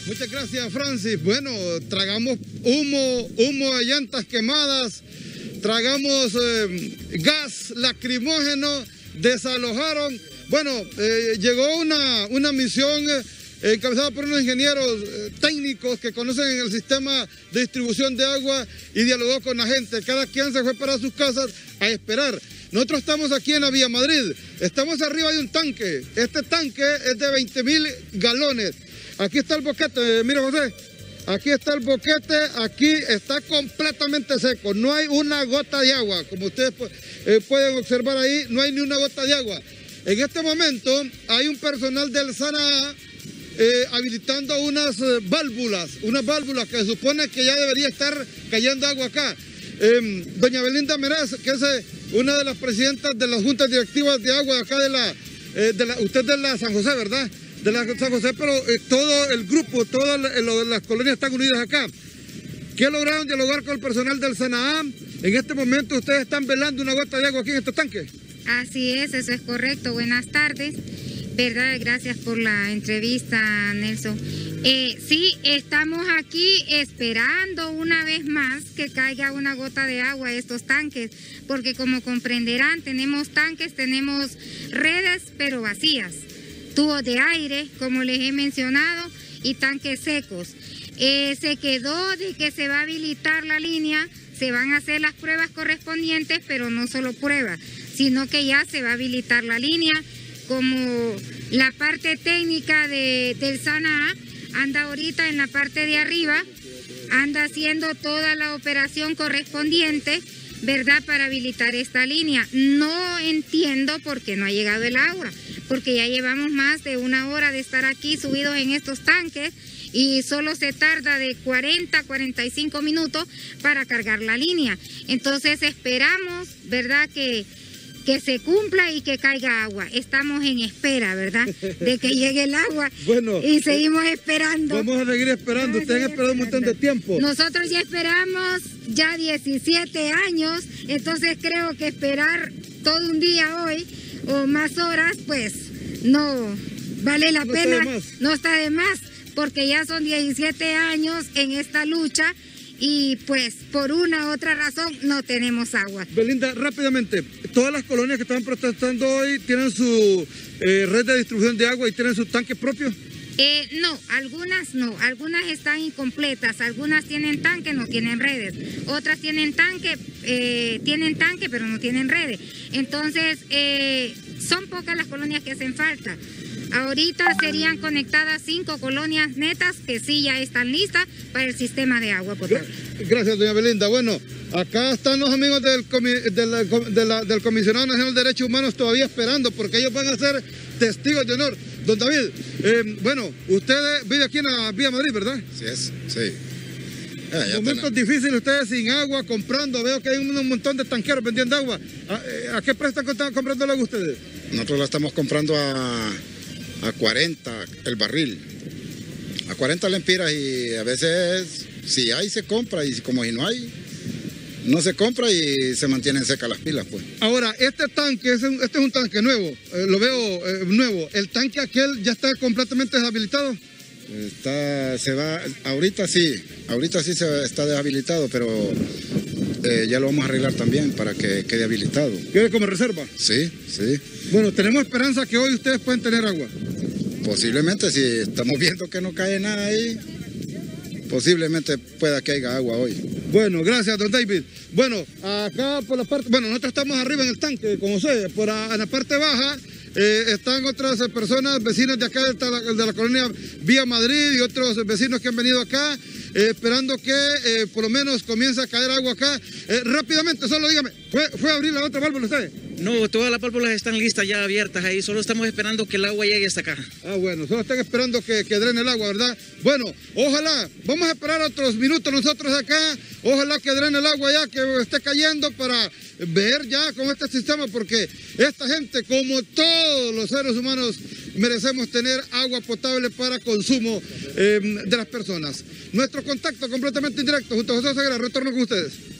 Muchas gracias, Francis. Bueno, tragamos humo de llantas quemadas, tragamos gas lacrimógeno, desalojaron. Bueno, llegó una misión encabezada por unos ingenieros técnicos que conocen el sistema de distribución de agua y dialogó con la gente. Cada quien se fue para sus casas a esperar. Nosotros estamos aquí en la Vía Madrid, estamos arriba de un tanque. Este tanque es de 20,000 galones. Aquí está el boquete, mira José, aquí está el boquete, aquí está completamente seco, no hay una gota de agua, como ustedes pueden observar ahí, no hay ni una gota de agua. En este momento hay un personal del SANAA habilitando unas válvulas que se supone que ya debería estar cayendo agua acá. Doña Belinda Merez, que es una de las presidentas de las juntas directivas de agua de acá usted es de la San José, ¿verdad? De la San José, pero todo el grupo, todas las colonias están unidas acá. ¿Qué lograron dialogar con el personal del SANAA? En este momento ustedes están velando una gota de agua aquí en este tanque. Así es, eso es correcto. Buenas tardes. ¿Verdad? Gracias por la entrevista, Nelson. Sí, estamos aquí esperando una vez más que caiga una gota de agua a estos tanques, porque como comprenderán, tenemos tanques, tenemos redes, pero vacías. Tubos de aire, como les he mencionado, y tanques secos. Se quedó de que se va a habilitar la línea, se van a hacer las pruebas correspondientes, pero no solo pruebas, sino que ya se va a habilitar la línea, como la parte técnica del SANAA anda ahorita en la parte de arriba, anda haciendo toda la operación correspondiente, ¿verdad?, para habilitar esta línea. No entiendo por qué no ha llegado el agua, porque ya llevamos más de una hora de estar aquí subidos en estos tanques y solo se tarda de 40 a 45 minutos para cargar la línea. Entonces esperamos, ¿verdad?, que se cumpla y que caiga agua. Estamos en espera, ¿verdad?, de que llegue el agua. Bueno, y seguimos esperando. Vamos a seguir esperando. Ustedes han esperado un montón de tiempo. Nosotros ya esperamos ya 17 años, entonces creo que esperar todo un día hoy o más horas, pues no vale la pena, no está de más, porque ya son 17 años en esta lucha y pues por una u otra razón no tenemos agua. Belinda, rápidamente, todas las colonias que están protestando hoy tienen su red de distribución de agua y tienen sus tanques propios. No, algunas están incompletas, algunas tienen tanque, no tienen redes, otras tienen tanque, pero no tienen redes. Entonces, son pocas las colonias que hacen falta. Ahorita serían conectadas 5 colonias netas que sí ya están listas para el sistema de agua potable. Gracias, doña Belinda. Bueno, acá están los amigos del Comisionado Nacional de Derechos Humanos todavía esperando, porque ellos van a ser testigos de honor. Don David, bueno, usted vive aquí en la Vía Madrid, ¿verdad? Sí es, sí. Momentos difíciles, ustedes sin agua, comprando, veo que hay un montón de tanqueros vendiendo agua. ¿A qué precio están comprando el agua ustedes? Nosotros la estamos comprando a 40 el barril, a 40 lempiras, y a veces si hay se compra y como si no hay, no se compra y se mantienen secas las pilas, pues. Ahora, este tanque, este es un tanque nuevo, lo veo nuevo. ¿El tanque aquel ya está completamente deshabilitado? Ahorita sí se está deshabilitado, pero ya lo vamos a arreglar también para que quede habilitado. ¿Quiere como reserva? Sí, sí. Bueno, tenemos esperanza que hoy ustedes pueden tener agua. Posiblemente, si estamos viendo que no cae nada ahí, posiblemente pueda que haya agua hoy. Bueno, gracias, don David. Bueno, acá por la parte, bueno, nosotros estamos arriba en el tanque, como sé, en la parte baja están otras personas, vecinos de acá de la colonia Vía Madrid y otros vecinos que han venido acá, esperando que por lo menos comience a caer agua acá. Rápidamente, solo dígame, ¿fue a abrir la otra válvula usted? No, todas las válvulas están listas ya abiertas ahí, solo estamos esperando que el agua llegue hasta acá. Ah, bueno, solo están esperando que drene el agua, ¿verdad? Bueno, ojalá, vamos a esperar otros minutos nosotros acá, ojalá que drene el agua ya, que esté cayendo para ver ya con este sistema, porque esta gente, como todos los seres humanos, merecemos tener agua potable para consumo de las personas. Nuestro contacto completamente indirecto junto a José Segura, retorno con ustedes.